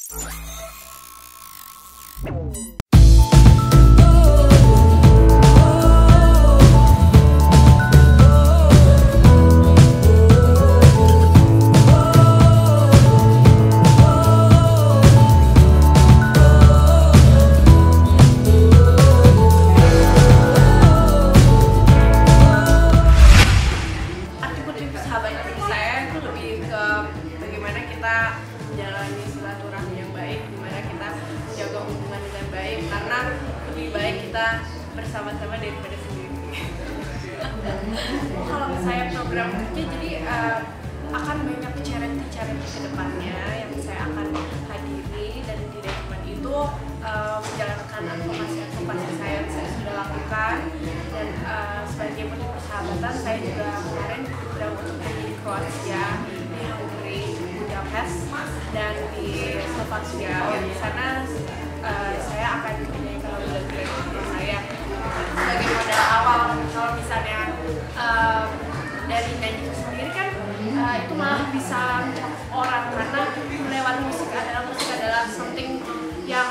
Menjalani silaturahmi yang baik, dimana kita menjaga hubungan dengan baik, karena lebih baik kita bersama-sama daripada sendiri. Kalau saya program kerja, jadi akan banyak charity ke depannya yang saya akan hadiri, dan di depan itu menjalankan advokasi saya sudah lakukan, dan sebagai bentuk persahabatan saya juga kemarin program untuk di Kroasia, di Hungary, Budapest, dan di Slovakia. Di sana saya akan menyanyikan lagu-lagu saya sebagai modal awal. Kalau misalnya dari nyanyi itu sendiri kan itu malah bisa mencakup orang, karena lewat musik adalah something yang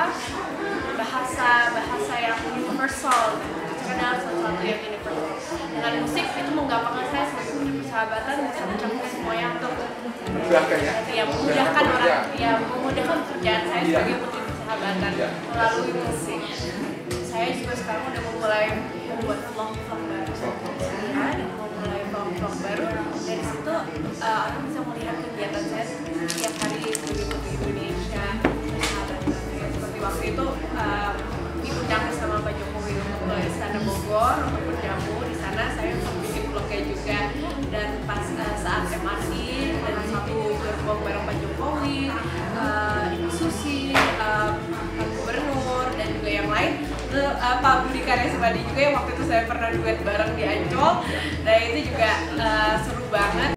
bahasa yang universal. Musik adalah sesuatu yang universal. Dengan musik itu menggampangkan saya sebagai persahabatan, bisa mencakup semuanya untuk memudahkan orang, memudahkan pekerjaan saya sebagai putri persahabatan melalui musik. Saya juga sekarang udah mulai membuat vlog baru, dan memulai vlog baru. Dari situ orang bisa melihat kegiatan saya setiap hari sebagai putri Indonesia persahabatan. Seperti waktu itu diundang bersama Pak Jokowi untuk ke Istana Bogor untuk berjamu di sana. Saya bikin vlognya juga, dan pas saat MRT dan satu gerbong bareng Pak Jokowi, Ibu Susi, Pak Gubernur, dan juga yang lain. Pak Budi Karya Sumadi juga yang waktu itu saya pernah duet bareng di Ancol, dan itu juga seru banget.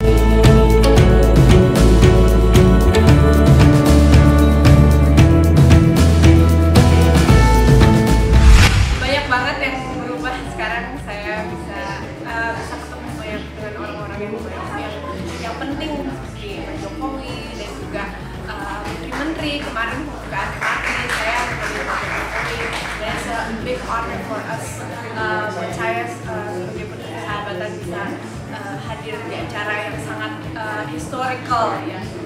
Banyak banget yang berubah sekarang. Saya bisa ketemu banyak dengan orang-orang yang penting seperti Pak Jokowi, dan juga menteri-menteri. Kemarin pembukaan MRT saya menjadi Pak Jokowi, dan it's a big honor for us. Buat saya sebagai putri persahabatan bisa hadir di acara yang sangat historical ya.